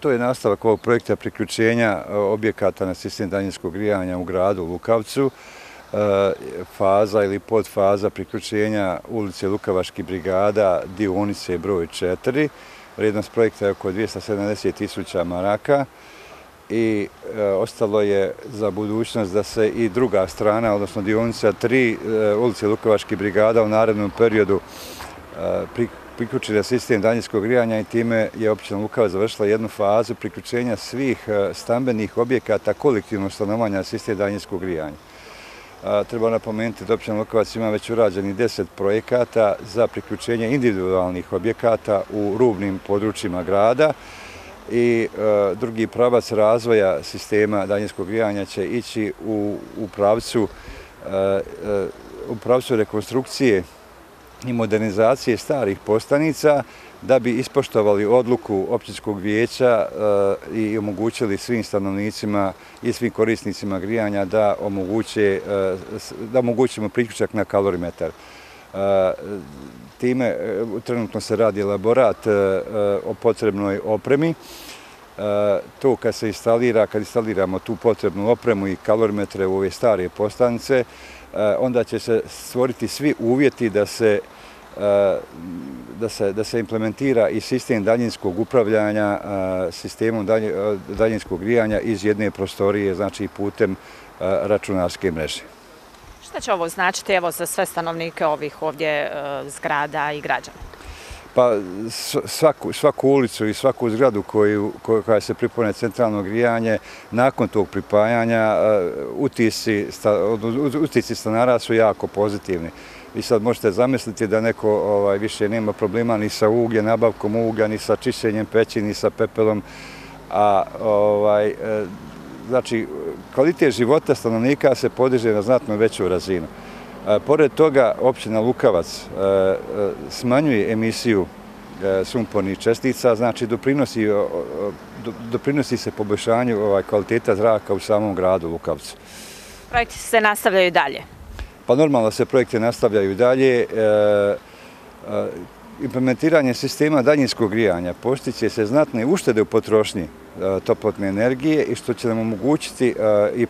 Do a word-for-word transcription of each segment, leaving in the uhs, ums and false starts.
To je nastavak ovog projekta priključenja objekata na sistem daljinskog grijanja u gradu Lukavcu. Faza ili podfaza priključenja ulice Lukavačkih brigada, dionice broj četiri. Vrijednost projekta je oko dvjesto sedamdeset tisuća maraka i ostalo je za budućnost da se i druga strana, odnosno dionica tri ulice Lukavačkih brigada u narednom periodu priključi na sistem daljinskog grijanja i time je općina Lukavac završila jednu fazu priključenja svih stambenih objekata kolektivnog stanovanja na sistem daljinskog grijanja. Treba napomenuti da općina Lukavac ima već urađeni deset projekata za priključenje individualnih objekata u rubnim područjima grada i drugi pravac razvoja sistema daljinskog grijanja će ići u, u, pravcu, u pravcu rekonstrukcije i modernizacije starih postanica da bi ispoštovali odluku općinskog vijeća i omogućili svim stanovnicima i svim korisnicima grijanja da, omoguće, da omogućimo priključak na kalorimetar. Time trenutno se radi elaborat o potrebnoj opremi. To kad se instalira, kad instaliramo tu potrebnu opremu i kalorimetre u ove stare postanice, onda će se stvoriti svi uvjeti da se Da se, da se implementira i sistem daljinskog upravljanja sistemom daljinskog grijanja iz jedne prostorije, znači putem računarske mreže. Šta će ovo značiti evo za sve stanovnike ovih ovdje zgrada i građana? Pa svaku, svaku ulicu i svaku zgradu koju, koja se pripoji na centralno grijanje, nakon tog pripajanja utisci, utisci stanara su jako pozitivni. Vi sad možete zamisliti da neko ovaj, više nema problema ni sa ugljem, nabavkom uglja, ni sa čišćenjem peći, ni sa pepelom. A ovaj, znači, kvalitet života stanovnika se podiže na znatno veću razinu. A, pored toga, općina Lukavac a, a, smanjuje emisiju a, sumpornih čestica, znači doprinosi, a, doprinosi se poboljšanju ovaj, kvaliteta zraka u samom gradu Lukavcu. Projekti se nastavljaju dalje? Pa normalno se projekte nastavljaju i dalje. E, e, implementiranje sistema daljinskog grijanja postiće se znatne uštede u potrošnji e, toplotne energije i što će nam omogućiti e, i,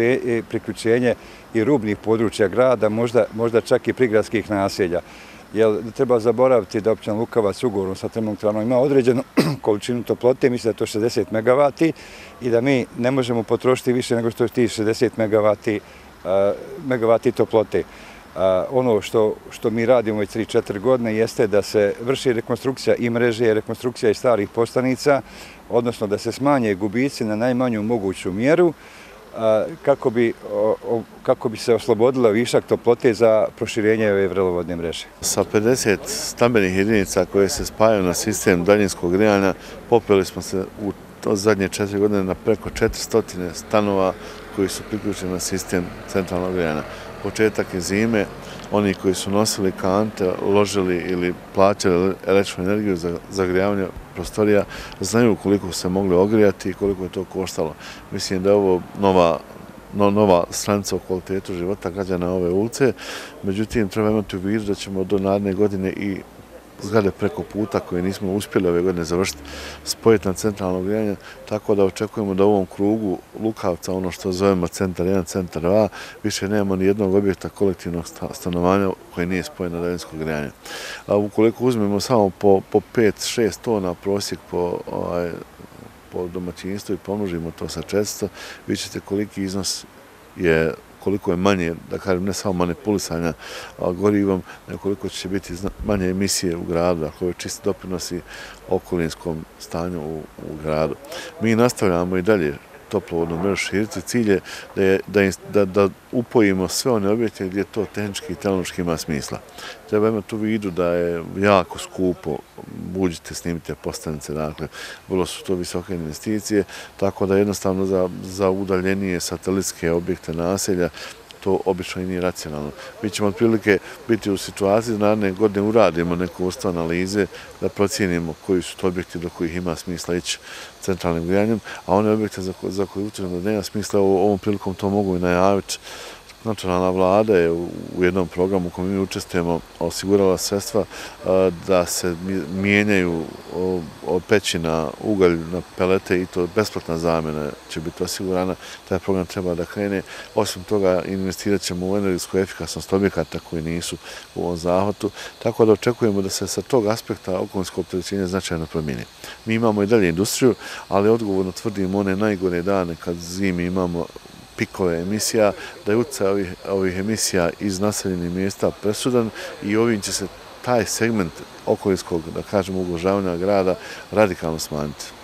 i priključenje i rubnih područja grada, možda, možda čak i prigradskih naselja. Jer treba zaboraviti da općina Lukavac ugovorom sa termoelektranom ima određenu količinu toplote, mislim da je to šezdeset megavati i da mi ne možemo potrošiti više nego što je tih šezdeset megavati megavati toplote. Ono što, što mi radimo već tri četiri godine jeste da se vrši rekonstrukcija i mreže, rekonstrukcija i starih postanica, odnosno da se smanje gubici na najmanju moguću mjeru kako bi, kako bi se oslobodila višak toplote za proširenje ove vrelovodne mreže. Sa pedeset stambenih jedinica koje se spajaju na sistem daljinskog grijanja popeli smo se u zadnje četiri godine na preko četiristo stanova koji su priključeni na sistem centralnog grijanja. Početak je zime, oni koji su nosili kante, ložili ili plaćali električnu energiju za zagrijavanje prostorija, znaju koliko se mogli ogrijati i koliko je to koštalo. Mislim da je ovo nova, no, nova stranica o kvalitetu života građana ove ulice, međutim treba imati u vidu da ćemo do naredne godine i zgrade preko puta koje nismo uspjeli ove godine završiti spojiti na centralno grijanje, tako da očekujemo da u ovom krugu Lukavca, ono što zovemo centar jedan, centar dva, više nemamo ni jednog objekta kolektivnog stanovanja koji nije spojen na daljinsko grijanje. A ukoliko uzmemo samo po, po pet šest tona prosjek po, ovaj, po domaćinstvu i pomnožimo to sa četiristo, vi ćete koliki iznos je koliko je manje, da kažem, ne samo manipulisanja gorivom, nego koliko će biti manje emisije u gradu, dakle ovo čisti doprinosi okolinskom stanju u, u gradu. Mi nastavljamo i dalje toplovodnu mrežu širiti. Cilj je da, je, da, da, da upojimo sve one objekte gdje to tehnički i tehnološki ima smisla. Treba imati u vidu da je jako skupo, uđite, snimite postanice, dakle, vrlo su to visoke investicije, tako da jednostavno za, za udaljenije satelitske objekte naselja to obično i nije racionalno. Mi ćemo otprilike biti u situaciji da naredne godine uradimo neku vrstu analize da procijenimo koji su to objekti do kojih ima smisla ići centralnim grijanjem, a one objekte za, ko, za koje utvrdimo da nema smisla, ovom prilikom to mogu i najaviti Nacionalna vlada je u jednom programu u kojem mi učestvujemo osigurala sredstva da se mijenjaju peći na ugalj, na pelete i to besplatna zamjena će biti osigurana. Taj program treba da krene. Osim toga, investirat ćemo u energetsku efikasnost objekata koji nisu u ovom zahvatu, tako da očekujemo da se sa tog aspekta okolinsko opterećenje značajno promijeni. Mi imamo i dalje industriju, ali odgovorno tvrdimo one najgore dane kad zimi imamo pikove emisija, da je utjecaj ovih, ovih emisija iz naseljenih mjesta presudan i ovim će se taj segment okolinskog, da kažemo, ugrožavanja grada radikalno smanjiti.